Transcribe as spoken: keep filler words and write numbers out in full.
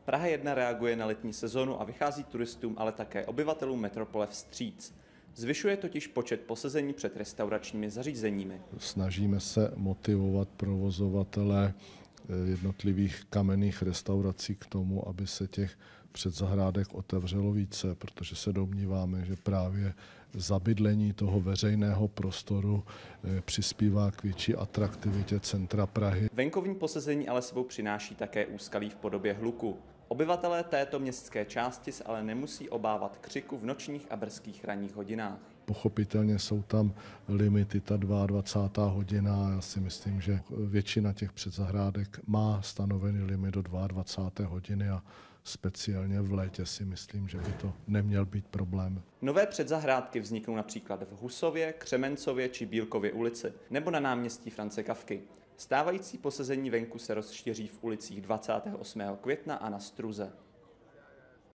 Praha jedna reaguje na letní sezonu a vychází turistům, ale také obyvatelům metropole vstříc. Zvyšuje totiž počet posezení před restauračními zařízeními. Snažíme se motivovat provozovatele jednotlivých kamenných restaurací k tomu, aby se těch předzahrádek otevřelo více, protože se domníváme, že právě zabydlení toho veřejného prostoru přispívá k větší atraktivitě centra Prahy. Venkovní posezení ale sebou přináší také úskalí v podobě hluku. Obyvatelé této městské části se ale nemusí obávat křiku v nočních a brzkých ranních hodinách. Pochopitelně jsou tam limity, ta dvacátá druhá hodina. Já si myslím, že většina těch předzahrádek má stanovený limit do dvacáté druhé hodiny a speciálně v létě si myslím, že by to neměl být problém. Nové předzahrádky vzniknou například v Husově, Křemencově či Bílkově ulici nebo na náměstí France Kafky. Stávající posezení venku se rozšíří v ulicích dvacátého osmého května a na Struze.